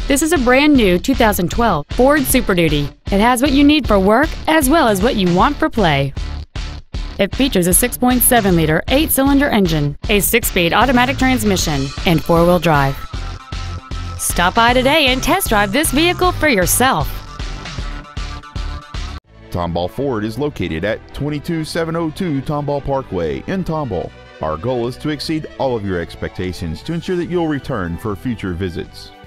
This is a brand new 2012 Ford Super Duty. It has what you need for work as well as what you want for play. It features a 6.7-liter 8-cylinder engine, a 6-speed automatic transmission, and 4-wheel drive. Stop by today and test drive this vehicle for yourself. Tomball Ford is located at 22702 Tomball Parkway in Tomball. Our goal is to exceed all of your expectations to ensure that you'll return for future visits.